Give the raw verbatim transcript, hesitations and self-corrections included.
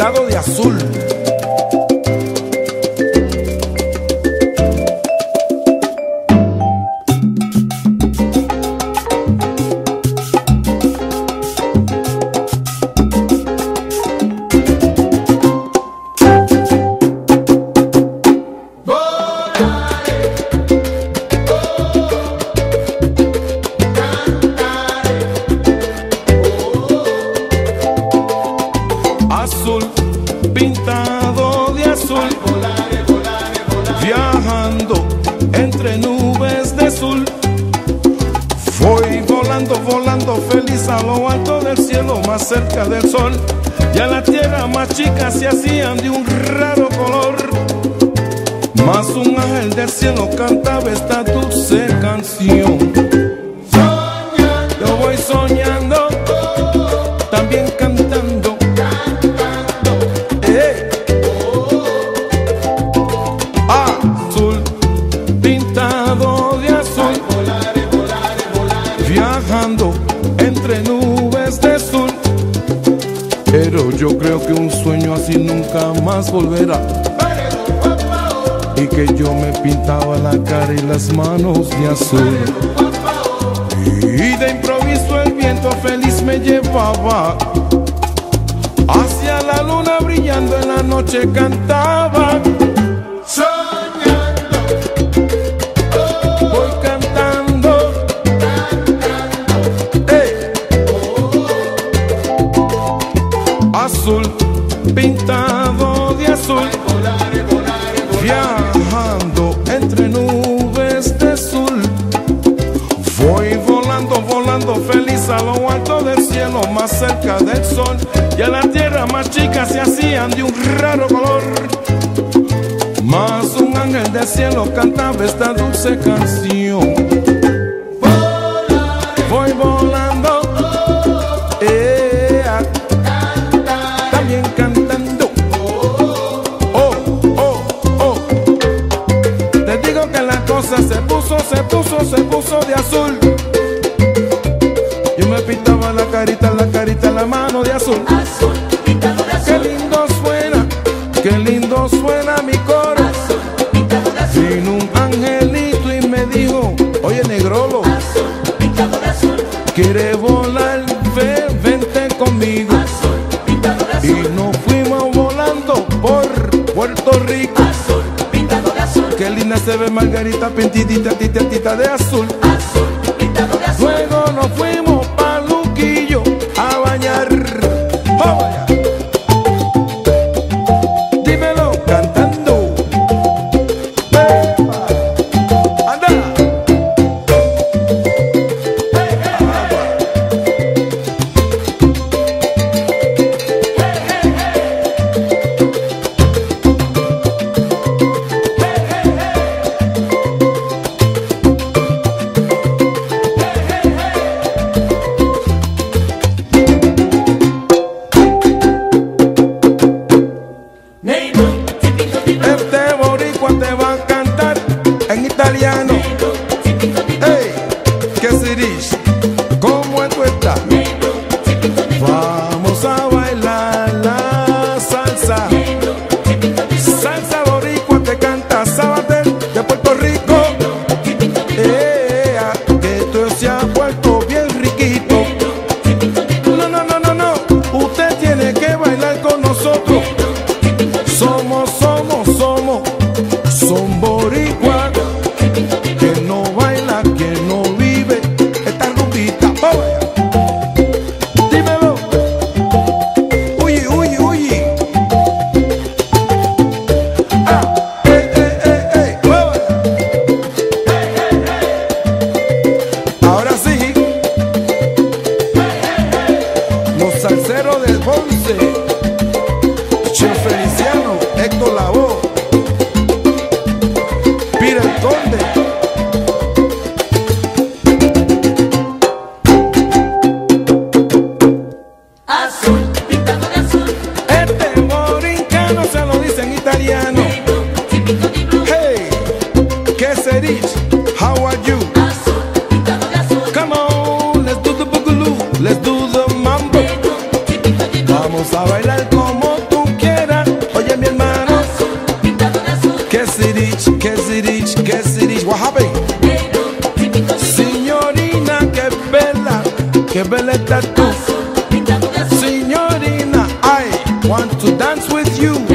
pintado de azul. Azul, pintado de azul, viajando entre nubes de azul. Voy volando, volando feliz a lo alto del cielo, más cerca del sol. Y a la tierra más chica se hacían de un raro color. Mas un ángel del cielo cantaba esta dulce canción. Yo voy soñando, también cantando. Azul, pintado de azul, viajando entre nubes de azul. Pero yo creo que un sueño así nunca más volverá, y que yo me pintaba la cara y las manos de azul. Y de improviso el viento feliz me llevaba hacia la luna brillando, en la noche cantaba. Voy cantando, eh. Azul, pintado de azul, viajando entre nubes de azul. Voy volando, volando feliz a lo alto del cielo, más cerca del sol. Y a la tierra más chica se hacían de un raro color. Mas un ángel del cielo cantaba esta dulce canción. Voy volando, eh, también cantando. Oh, oh, oh. Te digo que la cosa se puso, se puso, se puso de azul. Yo me pintaba la carita, la carita, la mano de azul. Azul, pintado de azul. Qué lindo suena, qué lindo suena mi corazón. Azul, pintado de azul. Vino un angelito y me dijo: oye, negrolo, Azul, pintado de azul. ¿quiere volar? Ven, vente conmigo. Azul, pintado de azul. Y nos fuimos volando por Puerto Rico. Azul, pintado de azul. Qué linda se ve Margarita, pintidita, tita, tita de azul. Azul, pintado de azul. Luego nos fuimos pa' Luquillo a bañar. ¡Vamos allá! Dímelo cantando. ¡Epa! ¡Anda! Este boricua te va a cantar en italiano. Hey, ¿qué se dice? ¿Cómo tú estás? Vamos a bailar la salsa. Salsa boricua te canta Sabater de Puerto Rico. Eh, que tú se ha vuelto bien riquito. No, no, no, no, no. Usted tiene que bailar con nosotros. Somos, somos, somos, son boricua, que no baila, que no vive esta rumbita. ¡Vamos allá! Dímelo. Uy, uy, uy. Ah, eh, eh, eh, eh. ¡Vamos allá! Ahora sí, los salseros del Ponce. Chef Feliciano, Héctor Lavoe, Pira el Conde. Azul, pintado de azul. Este morincano se lo dice en italiano. Hey, ¿qué se dice? How are you? Azul, pintado de azul. Come on, let's do the boogaloo, let's do the mambo. Vamos a bailar. you.